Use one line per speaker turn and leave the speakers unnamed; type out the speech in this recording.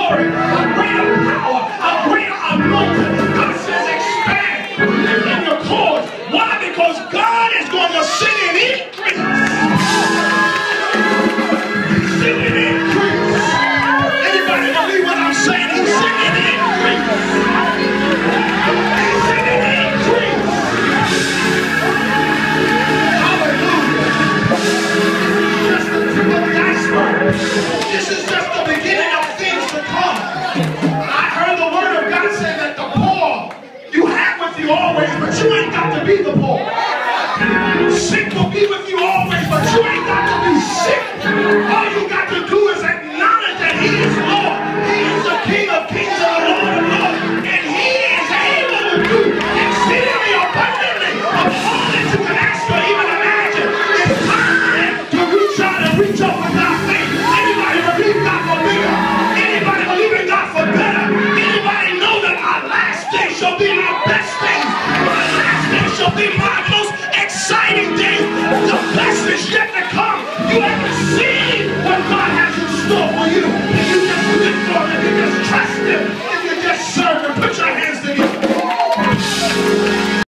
glory, a greater power, a greater anointing. God says expand, lift in your cords. Why? Because God is going to send an increase. Send an increase. Anybody believe what I'm saying? He's sending an increase. He's sending an increase. Hallelujah. Just the tip of the iceberg. This is just the beginning of things to come. I heard the word of God say that the poor you have with you always, but you ain't got to be the poor. Sick will be with you always, but you ain't got to be sick. All you got to do is acknowledge that He is Lord. He is the King of kings and the Lord of lords. And He is able to do exceedingly abundantly of all that you can ask or even imagine. It's time to reach out and reach up without faith. Anybody believe God for bigger? Anybody believe in God for better? Anybody know that our last day shall be our best days? My last day shall be my most exciting day. The best is yet to come.